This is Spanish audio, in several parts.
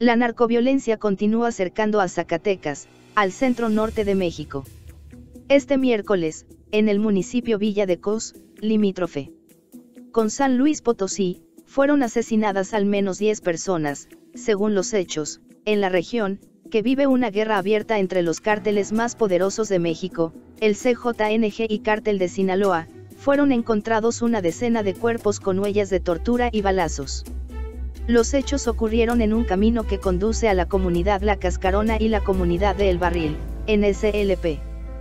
La narcoviolencia continúa acercando a Zacatecas, al centro norte de México. Este miércoles, en el municipio Villa de Cos, limítrofe con San Luis Potosí, fueron asesinadas al menos 10 personas, según los hechos, en la región, que vive una guerra abierta entre los cárteles más poderosos de México, el CJNG y Cártel de Sinaloa. Fueron encontrados una decena de cuerpos con huellas de tortura y balazos. Los hechos ocurrieron en un camino que conduce a la comunidad La Cascarona y la comunidad de El Barril, en SLP.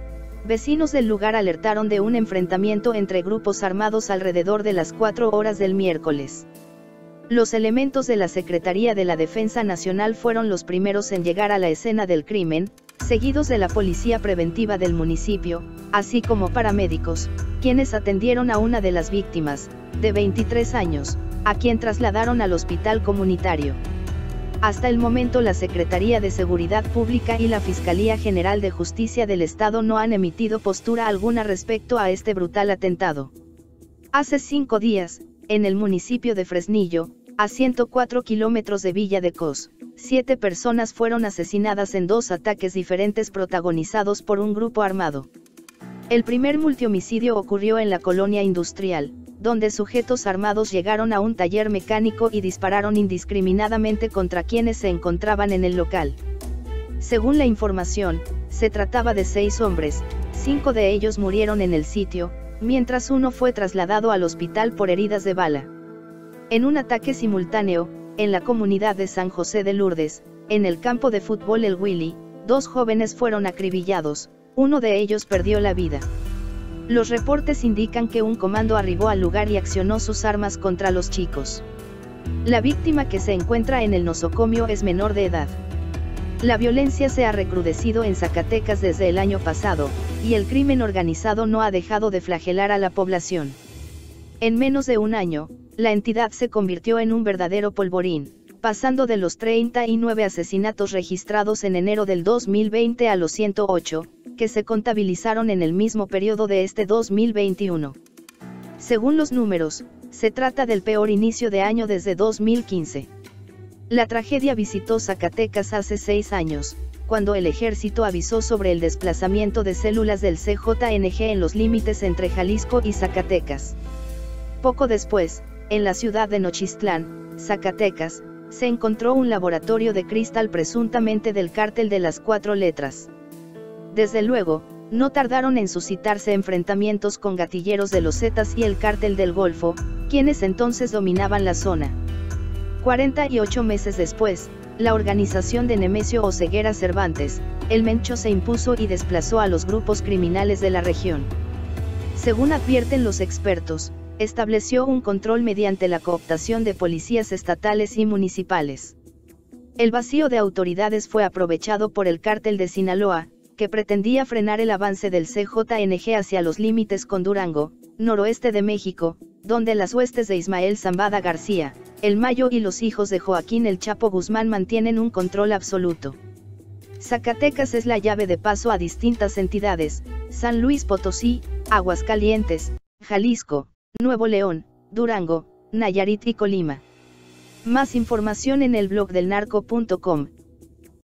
Vecinos del lugar alertaron de un enfrentamiento entre grupos armados alrededor de las 4 horas del miércoles. Los elementos de la Secretaría de la Defensa Nacional fueron los primeros en llegar a la escena del crimen, seguidos de la Policía Preventiva del municipio, así como paramédicos, quienes atendieron a una de las víctimas, de 23 años, a quien trasladaron al hospital comunitario. Hasta el momento la Secretaría de Seguridad Pública y la Fiscalía General de Justicia del Estado no han emitido postura alguna respecto a este brutal atentado. Hace 5 días, en el municipio de Fresnillo, a 104 kilómetros de Villa de Cos, 7 personas fueron asesinadas en 2 ataques diferentes protagonizados por un grupo armado. El primer multihomicidio ocurrió en la colonia industrial, donde sujetos armados llegaron a un taller mecánico y dispararon indiscriminadamente contra quienes se encontraban en el local. Según la información, se trataba de 6 hombres, 5 de ellos murieron en el sitio, mientras uno fue trasladado al hospital por heridas de bala. En un ataque simultáneo, en la comunidad de San José de Lourdes, en el campo de fútbol El Willy, 2 jóvenes fueron acribillados, uno de ellos perdió la vida. Los reportes indican que un comando arribó al lugar y accionó sus armas contra los chicos. La víctima que se encuentra en el nosocomio es menor de edad. La violencia se ha recrudecido en Zacatecas desde el año pasado, y el crimen organizado no ha dejado de flagelar a la población. En menos de un año, la entidad se convirtió en un verdadero polvorín, pasando de los 39 asesinatos registrados en enero del 2020 a los 108, que se contabilizaron en el mismo periodo de este 2021. Según los números, se trata del peor inicio de año desde 2015. La tragedia visitó Zacatecas hace 6 años, cuando el ejército avisó sobre el desplazamiento de células del CJNG en los límites entre Jalisco y Zacatecas. Poco después, en la ciudad de Nochistlán, Zacatecas, se encontró un laboratorio de cristal presuntamente del cártel de las 4 letras. Desde luego, no tardaron en suscitarse enfrentamientos con gatilleros de los Zetas y el cártel del Golfo, quienes entonces dominaban la zona. 48 meses después, la organización de Nemesio Oseguera Cervantes, el Mencho, se impuso y desplazó a los grupos criminales de la región. Según advierten los expertos, estableció un control mediante la cooptación de policías estatales y municipales. El vacío de autoridades fue aprovechado por el cártel de Sinaloa, que pretendía frenar el avance del CJNG hacia los límites con Durango, noroeste de México, donde las huestes de Ismael Zambada García, El Mayo y los hijos de Joaquín El Chapo Guzmán mantienen un control absoluto. Zacatecas es la llave de paso a distintas entidades: San Luis Potosí, Aguascalientes, Jalisco, Nuevo León, Durango, Nayarit y Colima. Más información en el blog del narco.com.